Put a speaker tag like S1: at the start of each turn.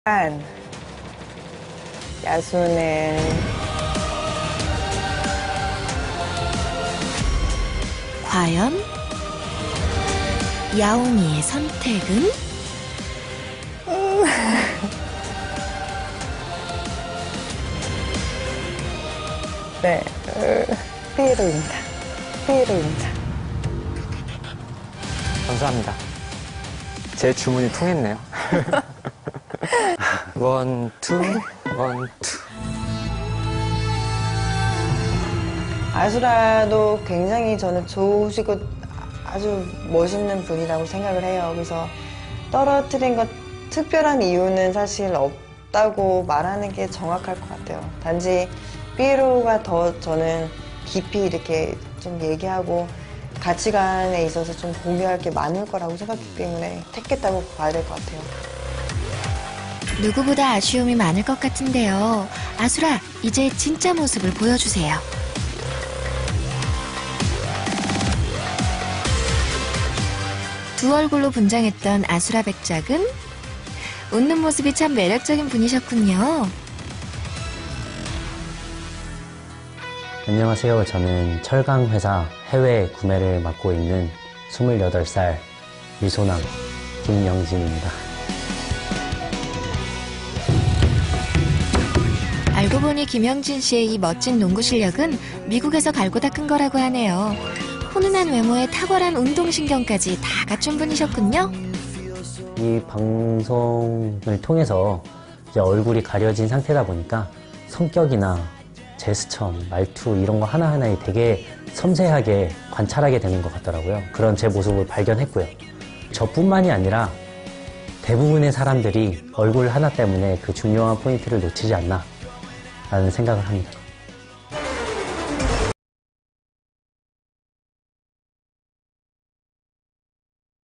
S1: 야수는
S2: 과연 야옹이의 선택은?
S1: 네, 삐에로입니다. 삐에로입니다.
S3: 감사합니다. 제 주문이 통했네요. 원, 투, 원, 투.
S1: 아수라도 굉장히 저는 좋으시고 아주 멋있는 분이라고 생각을 해요. 그래서 떨어뜨린 것 특별한 이유는 사실 없다고 말하는 게 정확할 것 같아요. 단지 삐에로가 더 저는 깊이 이렇게 좀 얘기하고 가치관에 있어서 좀 공유할 게 많을 거라고 생각했기 때문에 택했다고 봐야 될 것 같아요.
S2: 누구보다 아쉬움이 많을 것 같은데요. 아수라, 이제 진짜 모습을 보여주세요. 두 얼굴로 분장했던 아수라 백작은 웃는 모습이 참 매력적인 분이셨군요.
S4: 안녕하세요. 저는 철강회사 해외 구매를 맡고 있는 28살 미소남 김영진입니다.
S2: 알고 보니 김영진 씨의 이 멋진 농구 실력은 미국에서 갈고 닦은 거라고 하네요. 훈훈한 외모에 탁월한 운동신경까지 다 갖춘 분이셨군요.
S4: 이 방송을 통해서 이제 얼굴이 가려진 상태다 보니까 성격이나 제스처, 말투 이런 거 하나하나에 되게 섬세하게 관찰하게 되는 것 같더라고요. 그런 제 모습을 발견했고요. 저뿐만이 아니라 대부분의 사람들이 얼굴 하나 때문에 그 중요한 포인트를 놓치지 않나 라는 생각을 합니다.